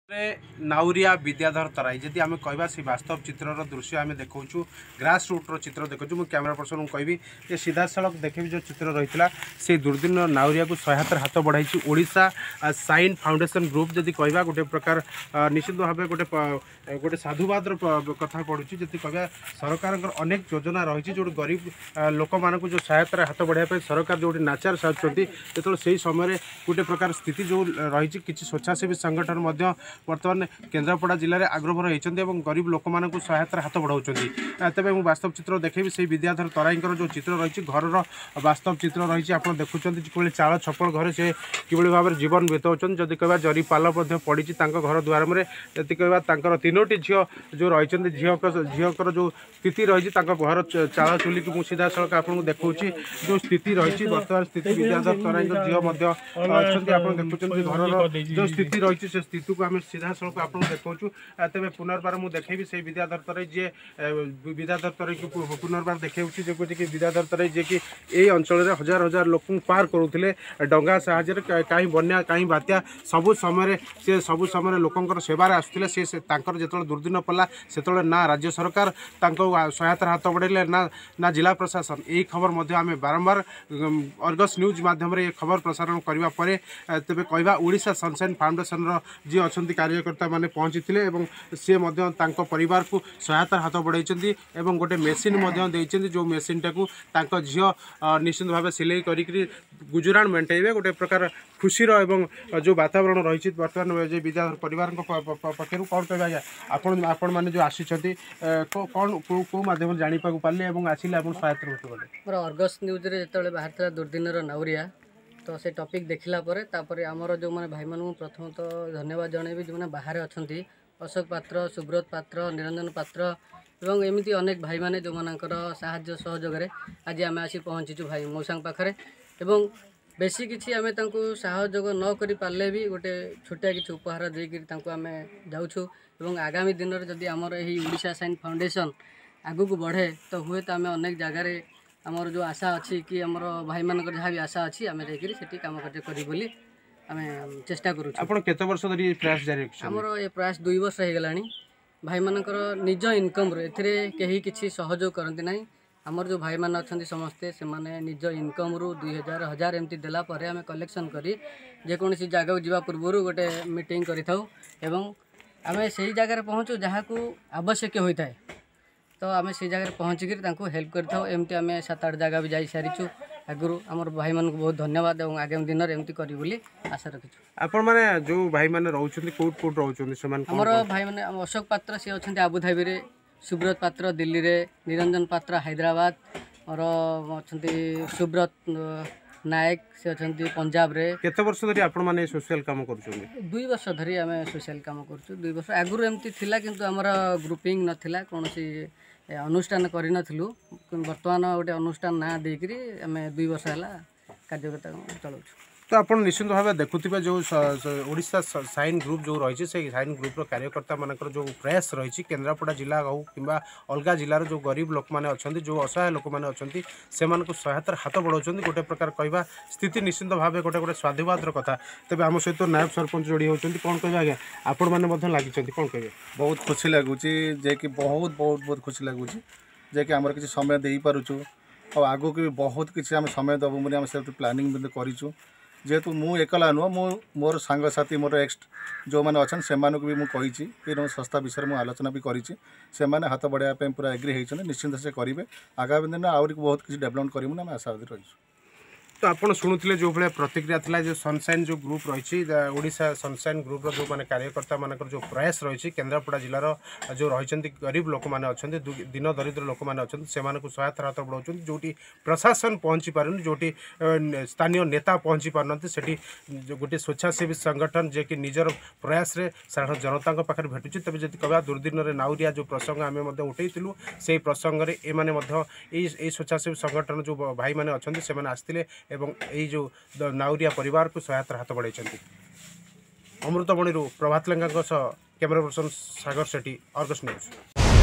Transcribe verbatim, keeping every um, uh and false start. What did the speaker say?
नाउरिया विद्याधर तराई जदि आम कह वास्तव चित्र दृश्य आम देखा ग्रास रूट्र चित्र देखु मुझे कैमेरा पर्सन को कहि सीधा सड़क देखे जो चित्र रही है से दुर्दिन नाउरिया को सहायतार हाथ बढ़ाई ओडिशा साइन फाउंडेशन ग्रुप जदि कह गोटे प्रकार निश्चित भाव गोटे गोटे साधुवाद कथा पड़ुची जदि कह सरकार अनेक योजना रही जो गरीब लोक मान जो सहायतार हाथ बढ़ाई सरकार जो नाचार साजुंट जो से समय गोटे प्रकार स्थिति जो रही किसी स्वेच्छासेवी संगठन बर्तमान केन्द्रापड़ा जिले में आग्रभर होती गरीब लोक मान सहायतार हाथ बढ़ाऊँ तेज मुझे वास्तव चित्र देखेबी से विद्याधर तराई जो चित्र रही घर वास्तव चित्र रही आप देखुं कि चाल छपड़ घर से किभली भाव में जीवन बीताऊँ जदि कह जरी पाल पड़ी घर द्वार में जदि कह तीनोटी झील जो रही झील जो स्थिति रही घर चाल चुली की मुझे सीधा सड़क आपको देखा जो स्थिति रही बर्तमान स्थिति विद्याधर तराई झील अच्छा आप देखुं घर जो स्थिति रही से स्थिति को आम सीधा सड़क आपको देखा तेज पुनर्बार मुझे देखेबी से विद्याधर तराई जी विद्याधर तराई को पुनर्बार देखा कि विद्याधर तराई जी कि यही अंचल हजार हजार लोक पार करुले डंगा साहाଯ୍य कहीं बन्या कहीं बात्या सबु समय से सबु समय लोकंर सेवार आसुले से जो दुर्दिन पड़ा से ना राज्य सरकार सहायतार हाथ बढ़ाइले ना ना जिला प्रशासन यही खबर आम बारंबार अर्गस न्यूज मध्यम ये खबर प्रसारण करने तेज कह ओडिशा सनशाइन फाउंडेशन जी अच्छा कार्यकर्ता मैंने पहुँची सी परिवार को सहायतार हाथ बढ़ाई गोटे मेसीन जो मेसीन टाक झी निश्चित भाव सिलाई कर गुजराण मेटाइबे गोटे प्रकार खुशीर एवं जो वातावरण रही बर्तमान विद्याधर परिवार पक्षर कौन कह आपण आपण मैंने जो आसी कौन कौ मध्यम जानीपा पारे आसिले आप सहायता मोर अर्गस न्यूज जो बाहर दुर्दिन नाउरिया तो से टॉपिक देखला परे तापरे आमर जो माने भाई मानू प्रथम तो धन्यवाद जणेबी जो माने बाहर अछंती अशोक पात्र सुब्रत पात्र निरंजन पात्र एवं एमती अनेक भाई माने जो मानकर साहाय्य सहयोग रे आज आम आसी पहुँचीचु भाई मौसांग पाखरे एवं बेसी किछि आमे तांको सहयोग न करि पारले भी गोटे छोटिया किछि उपहार देकि तांको आमे जाउछु एवं आगामी दिन रे जदि आमर एही ओडिशा साइन फाउंडेशन आगु को बढ़े तो हुए तो आमे अनेक जगार आमर जो आशा अच्छी कि आमर भाई मान जहाँ भी आशा अच्छी आम जाकि कम कार्य करी बोली आम चेष्टा करूँ। आपण केते वर्ष धरि प्रयास जारी रखछन? आमर ये प्रयास दुई वर्ष हो गलानी भाई मानकर निज इनकम रे एथिरे केही किछि सहयोग करंती नाही आमर जो भाई मान अछंती समस्ते से माने निज इनकम रु दुई हजार हजार एमती देला परे आम कलेक्शन करी जेकोसी जगह जावा पूर्व गोटे मीटिंग करिथाउ एवं आम से जगार पहुँचू जहाँ को आवश्यक होता है तो आम से जगह पहुँचिक हेल्प करमती आम सात आठ जगह भी जा सारीचु आगु आमर भाई मान को बहुत धन्यवाद और आगामी दिन में एमती करी बोली आशा रखीचु। आपण माने जो भाई माने रहउछन्ती कोट कोट रहउछन्ती समान हमर भाई माने अशोक पात्र से अछन्ती आबुधाबी रे सुब्रत पात्र दिल्ली रे निरंजन पात्र हैदराबाद और अछन्ती सुब्रत नायक से अछन्ती पंजाब रे। केते वर्ष धरि आपण माने सोशल काम करूछन्ती? दुई वर्ष धरि आमे सोशल काम करछु दुई वर्ष आगु एमती थिला किंतु हमर ग्रुपिंग नथिला कोनोसी अनुष्ठान करिनथिलु वर्तमान गोटे अनुष्ठान ना देकरी आमे दुई वर्ष हला कार्यकर्ता चलाउछु। तो आप निश्चित भाव देखुवे जो ओडिशा साइन ग्रुप जो रही से साइन ग्रुप कार्यकर्ता मानकर जो प्रयास रही केन्द्रापड़ा जिला हो कि अलग जिलार जो गरीब लोक मैंने अच्छा जो असहाय लोक मैंने अच्छा से सहायतार हाथ बढ़ाऊँ गोटे प्रकार कहवा स्थिति निश्चित भाव गोटे गोटे स्वाधीवाद कथा तेज आम सहित नायब सरपंच जोड़ी होती कौन कह आज्ञा आपण मैंने लगी कौन कहे? बहुत खुशी लगुच जे कि बहुत बहुत बहुत खुशी लगुच जे कि आमर किसी समय दे पारुछु और आगु भी बहुत किसी आम समय दबू बोली आम से प्लानिंग करूँ जेहेतु मु एकला नुह मो मोर सांगसाथी मोर एक्स जो मैंने अच्छा से भी मुझे संस्था विषय में आलोचना भी करी से हाथ बढ़ाया पूरा एग्री होती निश्चिंत से करेंगे आगामी दिन आहरी बहुत किसी डेवलपमेंट करूँ आम आशावादी रही। तो आप शुणुले जो भाई प्रतिक्रिया था जो सनशाइन जो ग्रुप रही ओडिशा सनशाइन ग्रुप जो मैंने कार्यकर्ता मान जो प्रयास रही केन्द्रापड़ा जिलार जो रही गरीब लोक मैंने अच्छा दिन दरिद्र लोक मैंने अच्छा से सहायतार हाथ बढ़ाऊँ जोटी प्रशासन पहुँची पारुनि जोटी स्थानीय नेता पहुँची पारना से गोटे स्वेच्छासेवी संगठन जे कि निजर प्रयास रे साधारण जनता पाखे भेटुची तेज जब कह दुर्दिन में नाउरिया जो प्रसंग आम उठेलु से प्रसंग में ये स्वेच्छासेवी संगठन जो भाई मैंने अच्छा से आसते एवं यही जो नाउरिया परिवार को सहायतार हाथ बढ़ाई। अमृतबणी Prabhat Lenka camera person Sagar Sethi Argus news.